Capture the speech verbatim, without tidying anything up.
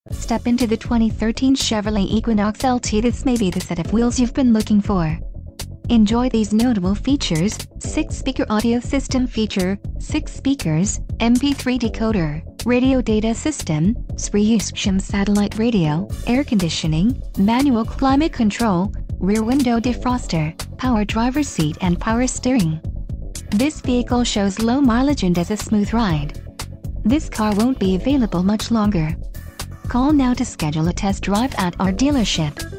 Step into the twenty thirteen Chevrolet Equinox L T. This may be the set of wheels you've been looking for. Enjoy these notable features: six speaker audio system feature, six speakers, M P three decoder, radio data system, Squeaky satellite radio, air conditioning, manual climate control, rear window defroster, power driver's seat and power steering. This vehicle shows low mileage and has a smooth ride. This car won't be available much longer. Call now to schedule a test drive at our dealership.